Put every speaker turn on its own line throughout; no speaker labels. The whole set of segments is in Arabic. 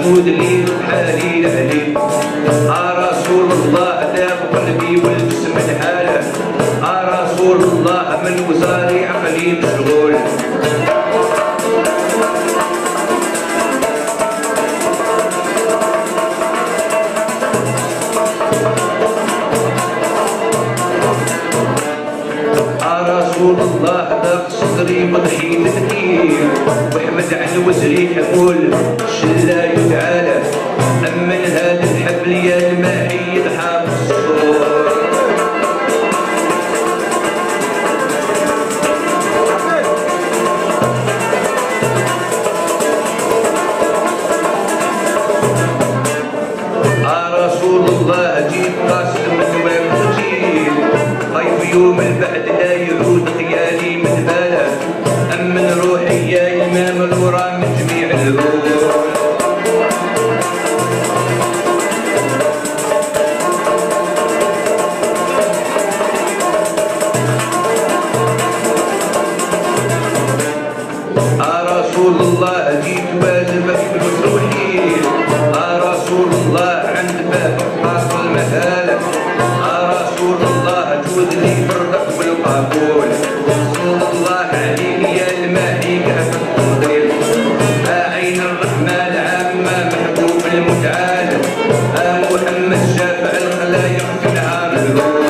محمود لي حالي عليك رسول الله داب قلبي والجسم الحالة رسول الله من وزاري عقلي مشغول رسول الله ذاق صدري مضحي كثير واحمد على وزري حمول شلاي تعالى أمن هذا الحبل يا الماحي يضحى بالصور رسول الله جيت قاصد من وين جيت طيب يوم البعد لا يعود خيالي من باله أمن روحي يا إمام الورى من جميع الروح رسول الله جيت واجبك بروحي رسول الله عند بابك حاصل مهالك رسول الله جود لي برك بالقبول صلى الله عليك يا الماحي كهف التفضيل عين الرحمة العامة محبوب المتعال محمد شافع الخلايق في نهار الروح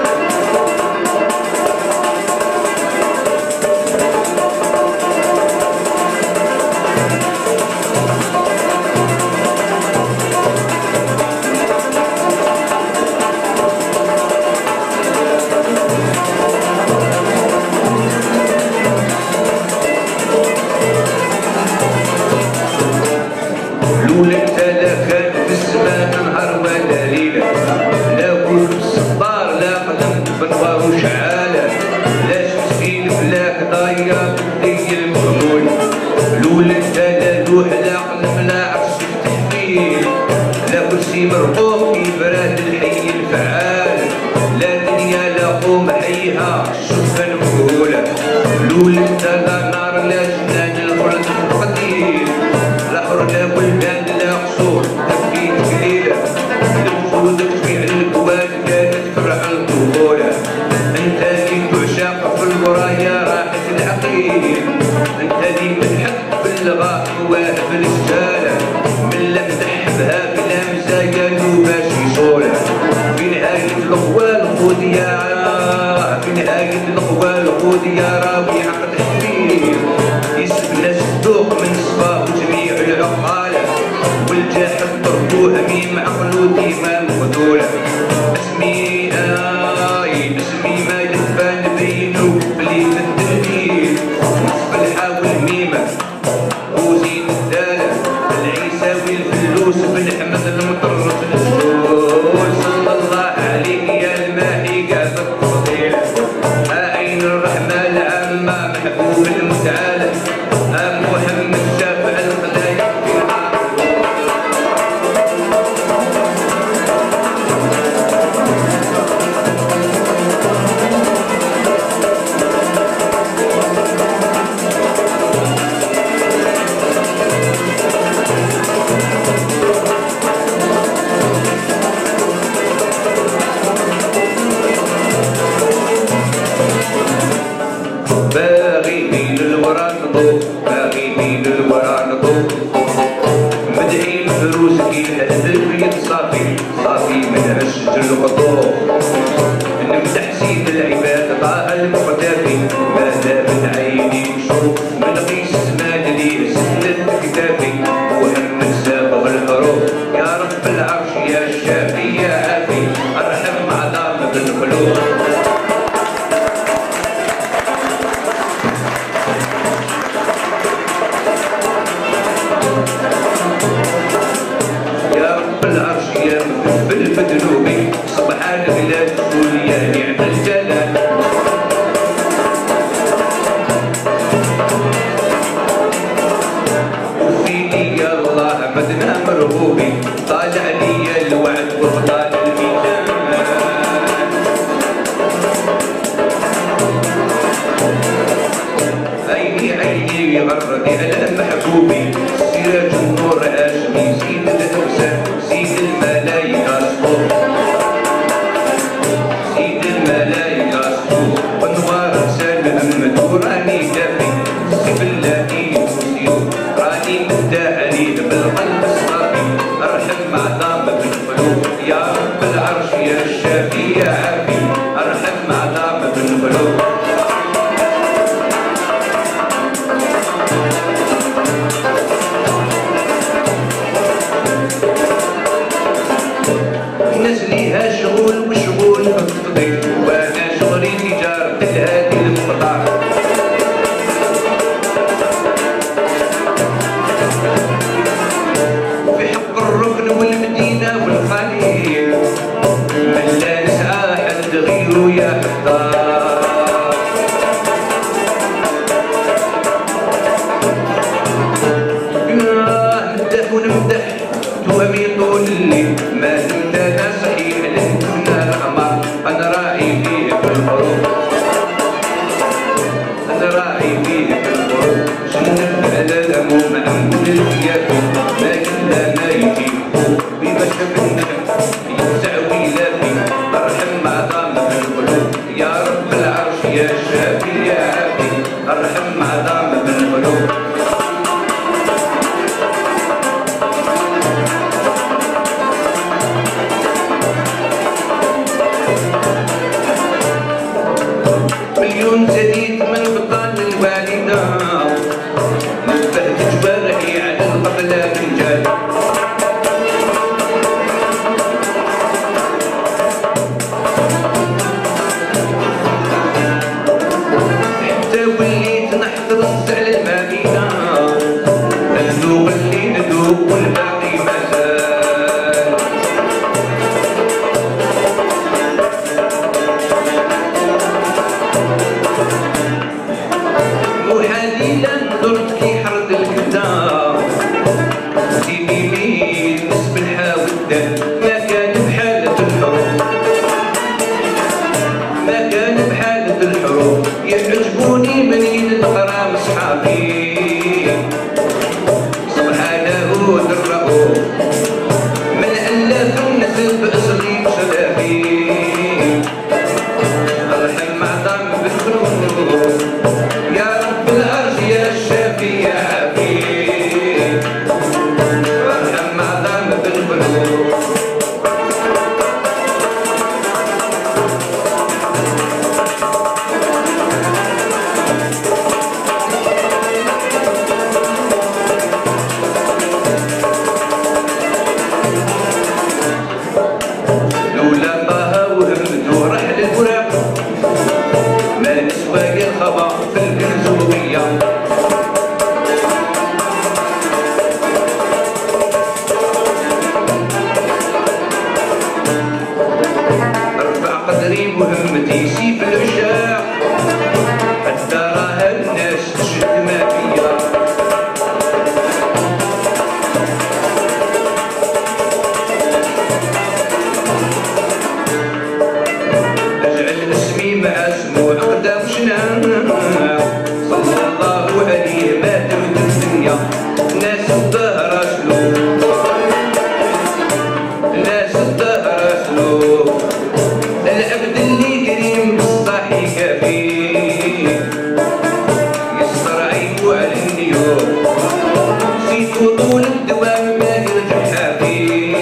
لولا انت لا كان في السماء نهار ولا ليله لا كنت بالصبار لا قدمت بنوار وشعاله لا مسكين فلاك ضايع بدي المهمول لولا انت لا لوح لا قلم لا عرش التحميل لا كرسي مرقوم في براد الحي الفعال لا دنيا لا قوم حيها الشوفه المهوله لولا انت لا نار لا جنان الخلد القدير لا حر لا ولدان لا قصور تبكيت قليلة لوجودك في الكوان كانت فرح الطفولة انت اللي تعشق في الورايا راحة العقيل انت اللي متحب بالغاء وواهب الرجالة من لم تحبها بلا مزايا باش يصولة في نهاية الأقوال خذ في نهاية الأقوال خذ يا راوي عقد حبيب يسبنا الصدوق من صفاه جميع العقالة والجاحد طردوها ميم عقلو ديما مخذولة اسمي ما يدفى نبينو بلي الدليل نصف الحاول ميمة وزين الدالة العيساوي الفلوس بن حمد المطرف الزول صلى الله عليك يا الماحي قاعد التفضيل عين الرحمة العامة محبوب المتعالى محمد شافع الخلايق باغي من الورى نطوف باغي من الورى نطوف مدعي فروسك يهدف يتصافي صافي من عشج الخطوف نمدح سيد العباد طه المختفي ماذا من عيني نشوف من قيس اسماد لي سنة كتافي وهم سابغ الحروف يا رب العرش يا الشافي يا عافي ارحم عظام بالخلوق بالمدلوبي سبحان الله تقول يا نعم الجلال وفيني يا الله مدنا مرغوبي طالع لي الوعد وفضال الميدان عيني غردي على محبوبي سراج النور هاشمي الطيب وانا شغلي تجارة الهادي المقدار. في حق الركن والمدينة والخليل من لا نسعى حد غيره يا حضار. نمدح ونمدح توامي طول الليل ما دمت انا صحيح لنتمنى العمر. انا راعي فيه في الحروب انا راعي فيه في الحروب جنب على الهموم عن كل الكياف ما كنا ما يجي بما شفنا يتسعوي لافي ارحم عظام في القلوب يا رب العرش يا شافي يا عافي ارحم عظام في القلوب. مليون جديد من بطال الوالدة نبهت جوارحي على القبلة رجال. حتى وليت نحترس على المدينة نذوق اللي نذوق والباقي مازال. وحاليا درت كي حرد الكذاب سيدي مين نسب الحاودة ما كان بحالة الحروب ما كان بحالة الحروب يعجبوني منين الغرام صحابي سبحانه درؤوف من ألاف النسب أصلي بسلافي ارحم عظام بالقلوب يا رب العرش يا الشافي يا عافي ارحم عظام بالقلوب. لولا طه وهمته رحل البراق ما نسوى الخبا في الكنزوبية. ارفع قدري مهمتي سيف العشاق حتى راها الناس تشد ما فيا. اجعل اسمي مع اسمه عقده وشنان صلى الله عليه ما تمت الدنيا ناس الظهر سلوك ناس الظهر سلوك العبد اللي كريم بالصاحي كافي يسر عيبو على النيوم سيفو طول الدوام ما يرجع حافي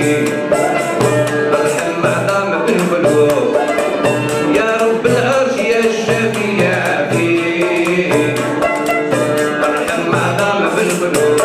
ارحم عظام بالقلوب يا رب العرش يا الشافي يا عافي ارحم عظام بالقلوب.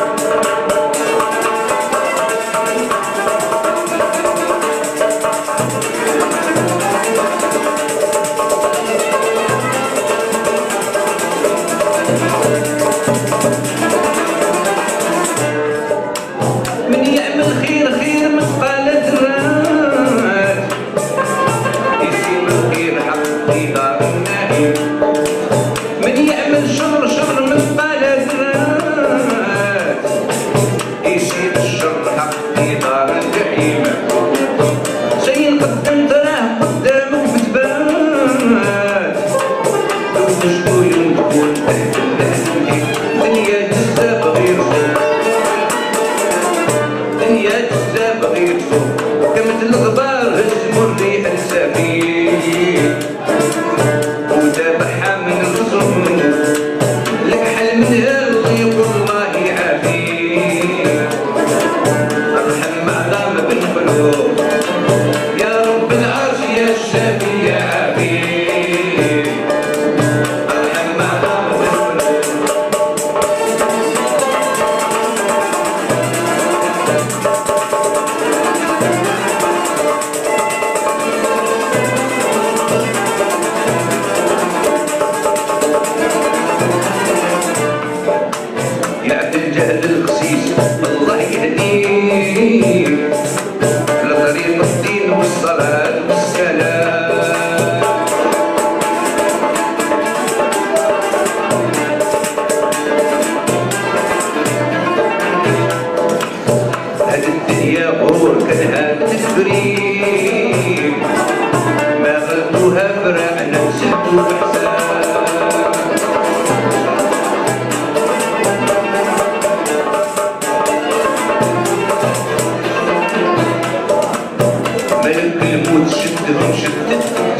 من يعمل خير خير مثقال ذرات يسيب الخير حق دار النعيم. من يعمل شر شر مثقال ذرات يسيب الشر حق دار الجحيم. شي قدم تراه قدامك بتبات لو تشكو يوم تكون تحت النهج دنيا جذاب غير فوق دنيا جذاب غير فوق كمثل الغبار هزموا الريح السفينة ودابح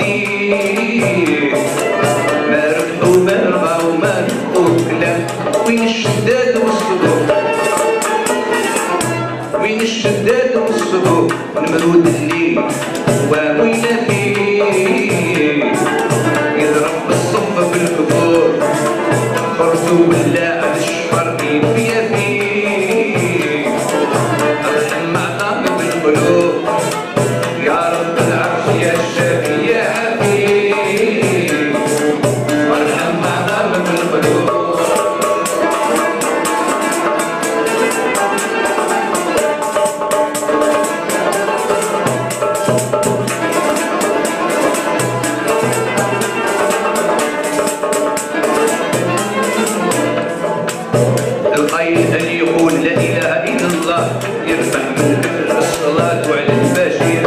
جديد ما ربحوا ما ربحوا ما ربحوا كلام وين الشداد والصدور وين الشداد والصدور المرود الليل ووين فيه يضرب بالصف بالكفور خرجوا بالله على الشفر فيا فيه ارحم عظام بالقلوب يا رب العرش يا الشافي يا حبيب ارحم عظام بالقلوب القائل أن يقول لا إله إلا الله يرفع من الصلاة على البشير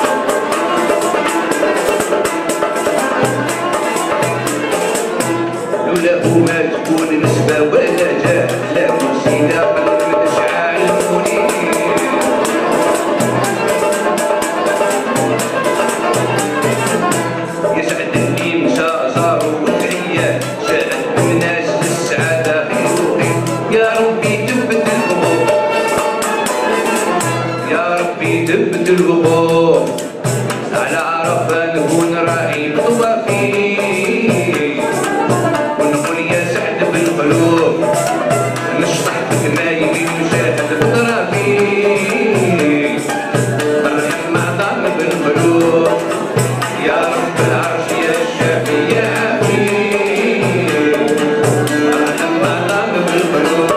لولا ما تكون نسبة ولا جاه لا كرسي لا قلب الأشعاع المنير يسعد النيم زار وتحية ساعد الناس للسعادة يا ربي ثبت الوقوف يا ربي ثبت الوقوف على عرفة نكون راعي طوافي ونقول يا سعد بالقلوب نشطح بالمايمين نشاهد بطرافي ارحم عظام بالقلوب يا رب العرش يا الشافي يا حبيب ارحم عظام بالقلوب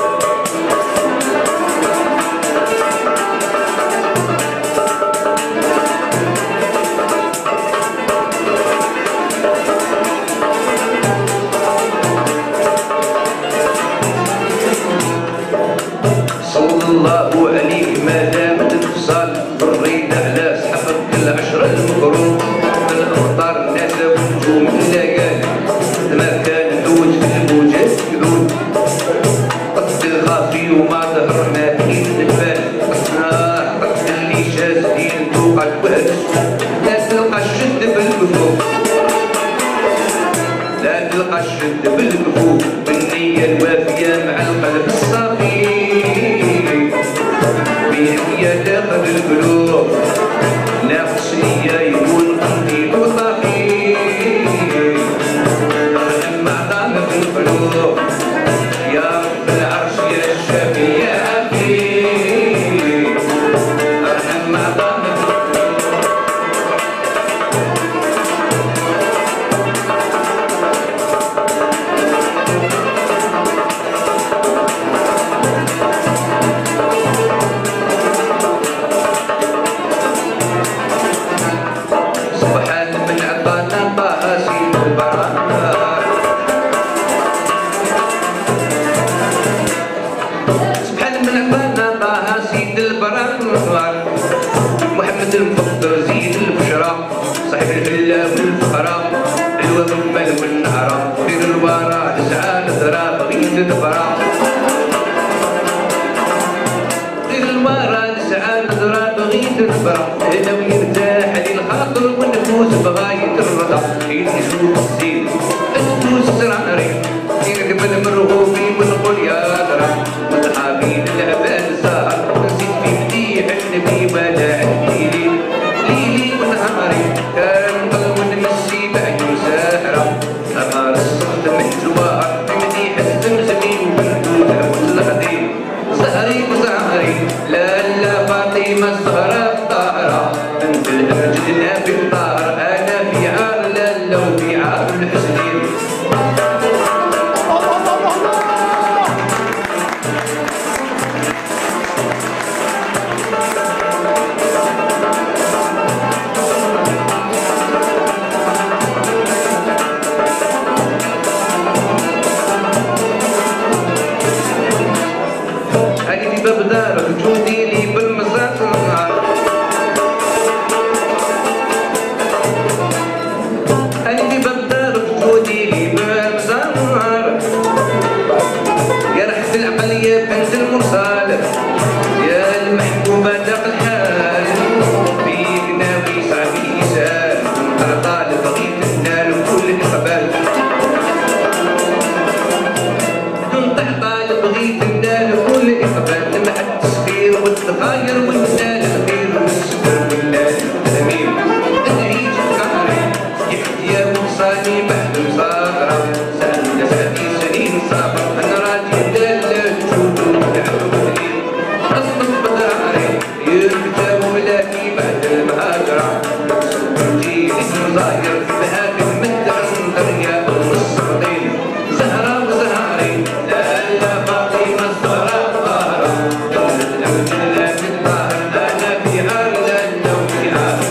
صلى الله عليك ما دامت اتصال بالريد على سحبك العشرة المغروم الأمطار ناسا ونجوم الليالي ما كان دوج في البوجات كذود قد الخافي وما ظهر ما بين البال نار قد اللي شاذين توقع الوهج لا تلقى الشد بالكفوف لا تلقى الشد بالكفوف بالنية الوافية مع القلب الصافي بنية داخل القلوب ناقص نية يكون قلبي وطافي ارحم عظام بالقلوب يا رب العرش يا الشافي يا حبيب ارحم عظام بالقلوب سبحان من عطانا طاسي البركات سبحان من عطانا طه سيد البركات محمد المفضل زيد البشرى صاحب الهلا والفخرى حلوة بالمال والنهرة خير الورى تسعى نذرة بغيت البرا خير الورى تسعى نذرة بغيت البرا هنا ويرتاح لي الخاطر والنفوس بغاية الرضا يشوف الزين النفوس سراري يقبل مرغوبي ونقول يا درا متحابين العباد سهر نسيت في مديح النبي ما عندي ليلي ونهاري كان قلب نمسي بعين ساحرة أمار الصمت من جوار في مديح الزمزمين وبالدودة والخديم زهري وزهري لا فاطمة الزهراء الطاهرة بنت الأمجد نبي الطاهر أنا في عار لا لو في عار وزاير بهاك المدر دريا والسطين زهرة وزهري لا لا فاطمة الزهراء طاهرة لا في الطاهر أنا فيها لا لو فيها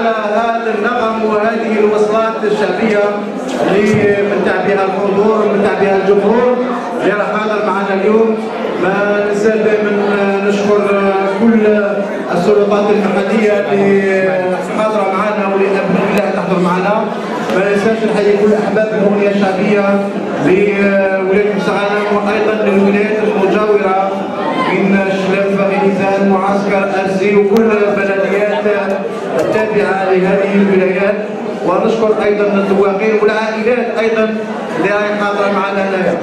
على هذا النغم وهذه الوصلات الشعبيه اللي متع بها الحضور ومتع بها الجمهور اللي راح حاضر معنا اليوم. ما ننسى دائما نشكر كل السلطات المحليه اللي حاضره معنا واللي باذن الله تحضر معنا. ما ننساش نحيي كل احباب الاغنيه الشعبيه لولايه مستغانم وايضا للولايات المجاوره من شلف غيزان معسكر ارزي وكل البلديات التابعه لهذه الولايات. ونشكر ايضا الذواقين والعائلات ايضا اللي راهي حاضره معنا هنايا.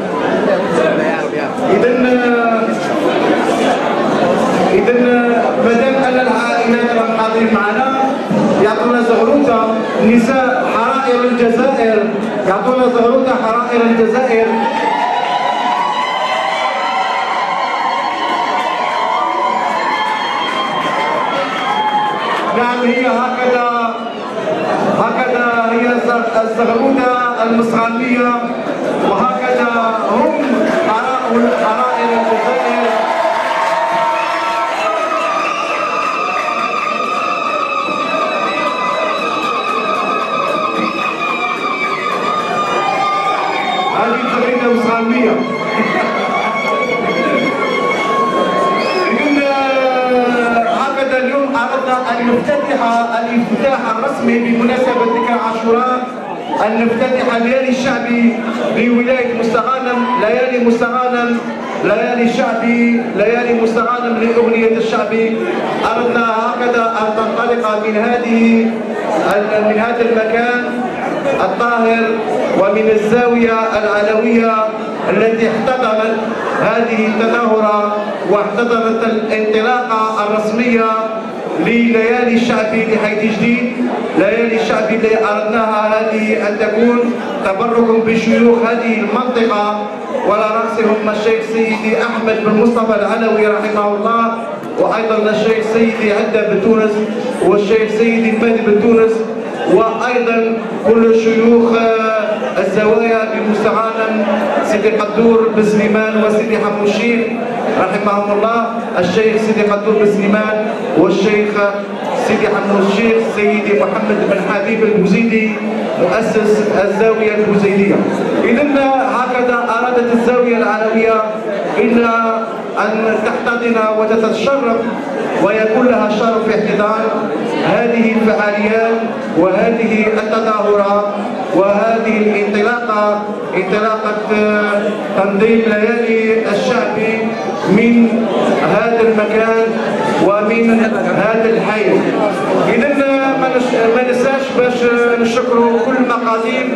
اذا مادام ان العائلات راهم حاضرين معنا يعطونا زغروطه نساء حرائر الجزائر، يعطونا زغروطه حرائر الجزائر. نعم هي هكذا هي الزغروطه المصغانيه وهكذا هم حرائر الجزائر. هذه الزغروطه المصغانيه. هكذا اليوم اردنا ان نفتتح الافتتاح الرسمي بمناسبه ذكرى عاشوراء، ان نفتتح الليالي الشعبي لولايه مستغانم، ليالي مستغانم، ليالي شعبي، ليالي مستغانم لاغنيه الشعبي. اردنا هكذا ان تنطلق من هذا المكان الطاهر ومن الزاويه العلويه التي احتضنت هذه التظاهره واحتضنت الانطلاقه الرسميه لليالي الشعبي لحي جديد. ليالي الشعبي اللي اردناها هذه ان تكون تبرك بشيوخ هذه المنطقه وعلى راسهم الشيخ سيدي احمد بن مصطفى العلوي رحمه الله، وايضا الشيخ سيدي عده بن تونس والشيخ سيدي المهدي بن تونس، وايضا كل شيوخ الزوايا بمستغانم سيدي قدور بن سليمان وسيدي حمو الشيخ رحمهم الله، الشيخ سيدي قدور بن سليمان والشيخ سيدي حمو الشيخ سيدي محمد بن حبيب البوزيدي مؤسس الزاويه البوزيديه. اذا هكذا ارادت الزاويه العلويه الا ان تحتضن وتتشرف ويكون لها شرف في احتضان هذه الفعاليات وهذه التظاهرات وهذه الانطلاقه، انطلاقه تنظيم ليالي الشعبي من هذا المكان ومن هذا الحي. اذا ما ننساش باش نشكروا كل مقاديم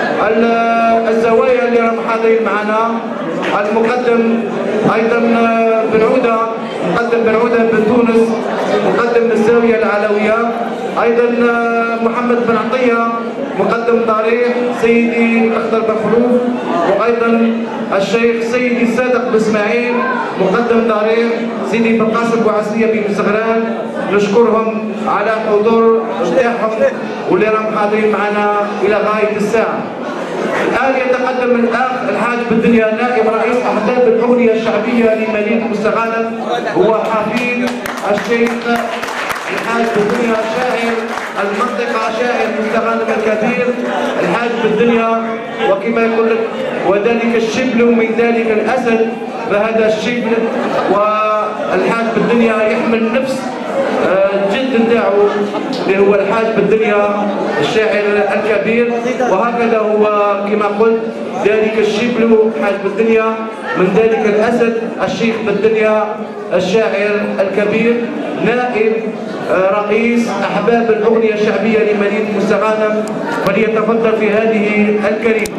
الزوايا اللي راهم حاضرين معنا، المقدم ايضا بن عوده، مقدم بن عوده بن تونس، مقدم الزاويه العلويه، ايضا محمد بن عطيه مقدم ضريح سيدي الاخضر بن خلوف، وايضا الشيخ سيدي الصادق بن اسماعيل مقدم ضريح سيدي بن قاسم بوعسيه بن زغران. نشكرهم على الحضور نتاعهم واللي راهم حاضرين معنا الى غايه الساعه. الان يتقدم الاخ الحاج بالدنيا نائب رئيس احزاب الاغنيه الشعبيه لمدينه مستغانم، هو حفيد الشيخ الحاج بالدنيا شاعر المنطقه، شاعر مستغانم الكبير الحاج بالدنيا، وكما يقول لك وذلك الشبل من ذلك الاسد، فهذا الشبل والحاج بالدنيا يحمل نفس الجد نتاعو اللي هو الحاج بالدنيا الشاعر الكبير، وهكذا هو كما قلت ذلك الشبل حاج بالدنيا من ذلك الاسد الشيخ بالدنيا الشاعر الكبير نائب رئيس احباب الاغنيه الشعبيه لمدينه مستغانم، فليتفضل في هذه الكلمه.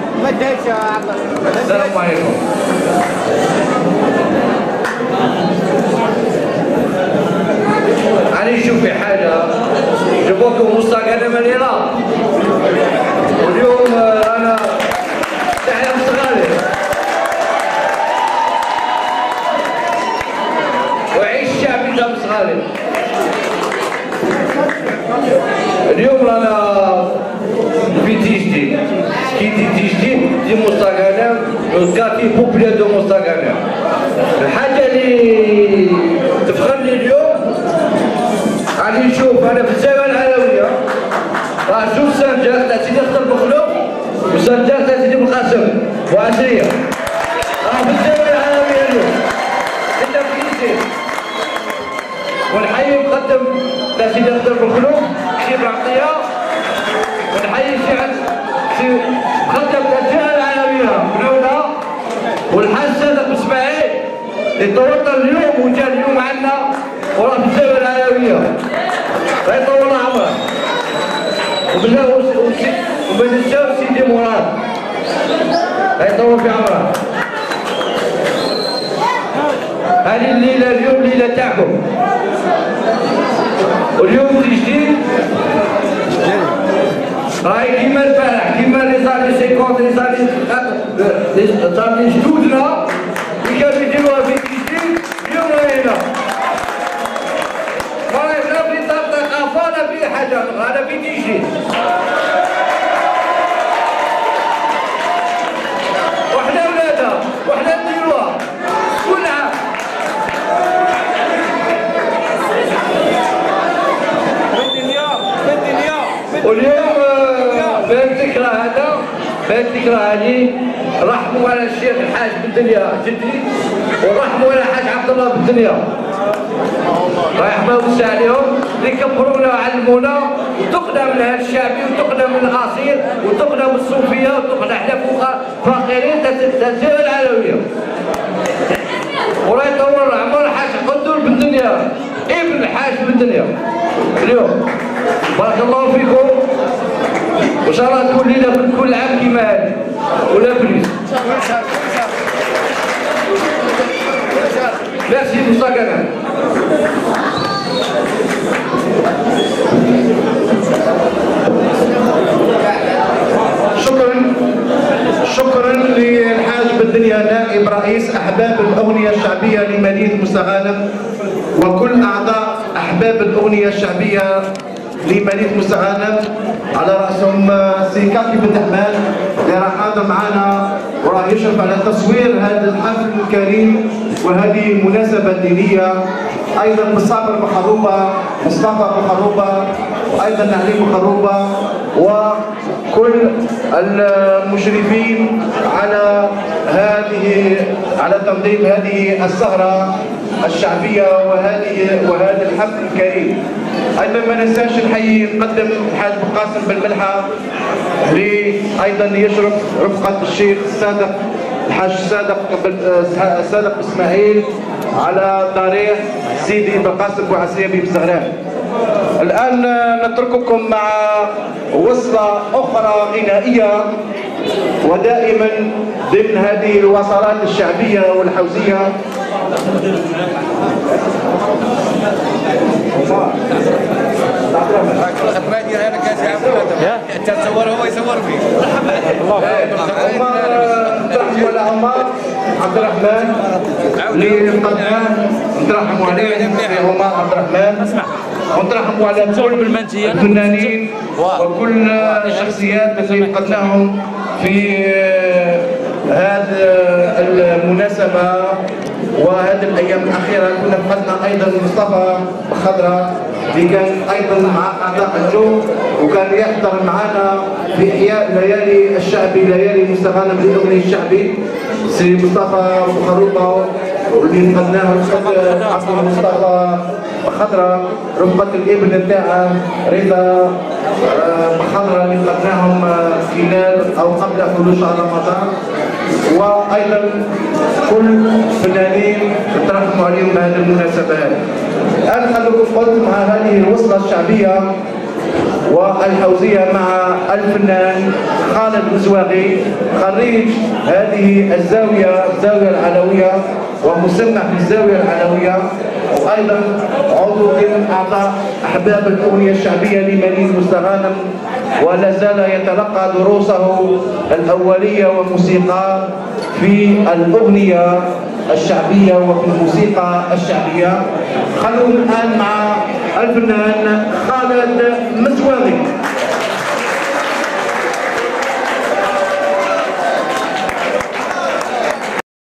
السلام عليكم.
أنا نشوف في حاجة جبوكم مستغانم العراق، واليوم أنا تحيا مستغانم وعيش الشعب تاع مستغانم. اليوم رانا في تيجديد، كي تيجديد دي مستغانم الكارتي بوبلير دو مستغانم. الحاجة اللي تفخرني اليوم راني نشوف انا في الزاويه العلويه
وعشرية في الزاوية العالمية اليوم عندنا في الجزائر. ونحيي مقدم سيدي أخضر بالخلوق سي عطية، ونحيي سي مقدم الأزياء العالمية بنونا، والحاج صادق اسماعيل اللي طورنا اليوم وجا اليوم عندنا وراه في الزاوية العالمية. الله يطول عمره. وبالله وما ننساوش سيدي مراد. الله يطول في عمره. هذه الليلة اليوم ليلة تاعكم. واليوم جديد راهي كيما البارح، كيما اللي صار لي 50 اللي صار لي جدودنا اللي كانوا يديروها في جديد، اليوم راهي هنا. ما راهي لا في طنطا ولا في حاجة، هذا في جديد. وحنا ولادها، وحنا نديروها كل عام. واليوم في الذكرى هذا، في الذكرى هذه رحموا على الشيخ الحاج بالدنيا جدي، ورحموا على الحاج عبد الله بالدنيا. الله يحفظه ويوسع عليهم اللي كبرونا وعلمونا، وتقنا من هذا الشعبي، وتقنا من الاصيل، وتقنا من الصوفيه، وتقنا احنا فقيرين تسير العلويه. والله يطول عمر الحاج قدر بالدنيا، ابن الحاج بالدنيا. اليوم بارك الله فيكم، وان شاء الله تكون ليله كل عام كيما هذه ولا بليس. ميرسي مستقبلا.
شكرا للحاج بالدنيا نائب رئيس احباب الاغنيه الشعبيه لمدينه مستغانم، وكل اعضاء احباب الاغنيه الشعبيه لمدينه مستغانم، على راسهم سي كاكي بن حمان اللي راح حاضر معنا وراه يشرف على تصوير هذا الحفل الكريم وهذه المناسبه الدينيه. ايضا مصابر بخروبه، مصطفى بخروبه، وايضا نعليم بخروبه، وكل المشرفين على على تنظيم هذه السهره الشعبيه وهذا الحفل الكريم. ايضا ما ننساش نحيي نقدم الحاج قاسم بالملحه اللي ايضا يشرف رفقه الشيخ الحاج صادق اسماعيل على ضريح سيدي بقاسم بوعسيه بمستغرام. الان نترككم مع وصله اخرى غنائيه، ودائما ضمن هذه الوصلات الشعبيه والحوزيه.
تصور هو يصور فيه.
عمر عمار عبد الرحمن اللي قدمناه، نترحموا عليه عمر عبد الرحمن، ونترحموا على كل الفنانين وكل الشخصيات اللي قدمناهم في هذه المناسبة وهذه الأيام الأخيرة. كنا فقدنا أيضا مصطفى بخضرة اللي كان أيضا مع أعضاء الجو وكان يحضر معنا في إحياء ليالي الشعبي، ليالي مستغانم للأغنية الشعبي. سي مصطفى بخروبة واللي فقدناه عبد مصطفى بخضرة، رفقة الابن نتاعها رضا بخضرة اللي فقدناهم خلال أو قبل خروج شهر رمضان، وايضا كل الفنانين نترحموا عليهم بهذه المناسبه هذه. الان خلوكم قلت مع هذه الوصله الشعبيه والحوزيه مع الفنان خالد الزواغي، خريج هذه الزاويه العلويه ومسمع في الزاويه العلويه، وايضا عضو ضمن اعضاء احباب الاغنيه الشعبيه لمدينه مستغانم، ولا زال يتلقى دروسه الاوليه وموسيقى في الاغنيه الشعبيه وفي الموسيقى الشعبيه. خلونا الان مع الفنان